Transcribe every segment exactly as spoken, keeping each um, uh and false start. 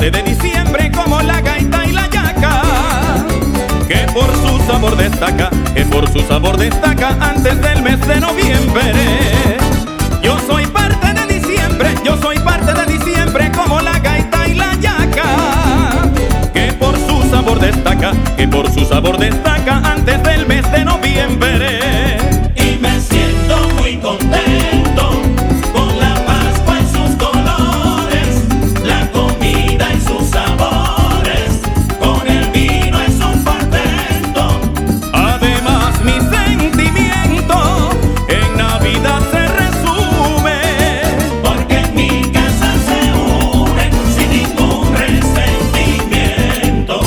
parte de diciembre como la gaita y la yaca, que por su sabor destaca, que por su sabor destaca antes del mes de noviembre. Yo soy parte de diciembre, yo soy parte de diciembre como la gaita y la yaca, que por su sabor destaca, que por su sabor destaca antes del mes de noviembre. Y me siento muy contento con la Pascua y sus colores, la comida y sus sabores, con el vino es un portento. Además mi sentimiento en Navidad se resume, porque en mi casa se unen sin ningún resentimiento.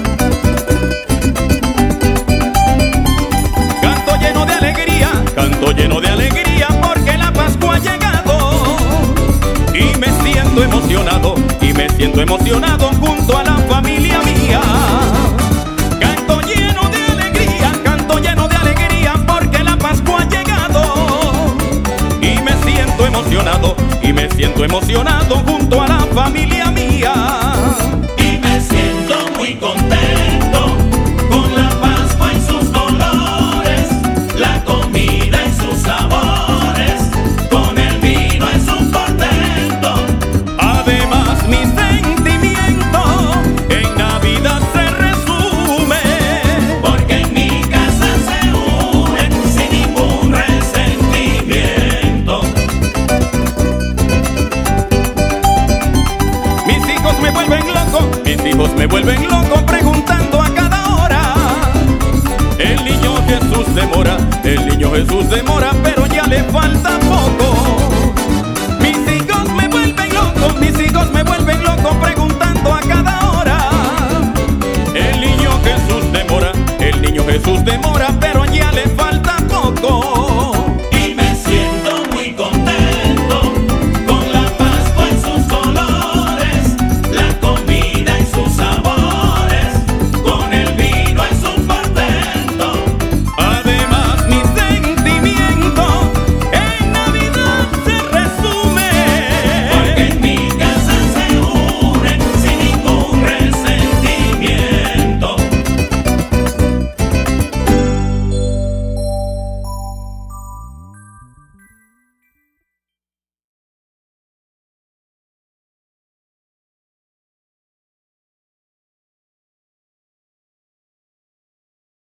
Canto lleno de alegría, canto lleno de alegría porque la Pascua ha llegado, y me siento emocionado, y me siento emocionado junto a la familia mía. Canto lleno de alegría, canto lleno de alegría porque la Pascua ha llegado, y me siento emocionado, y me siento emocionado junto a la familia mía. Y me siento muy contento con la Pascua y sus colores, la comida y sus sabores, con el vino es un portento. Además mi sentimiento en Navidad se resume, Porque en mi casa se unen sin ningún resentimiento. mis hijos me vuelven loco, mis hijos me vuelven loco preguntando a cada hora. El niño Jesús demora, el niño Jesús demora, pero ya le falta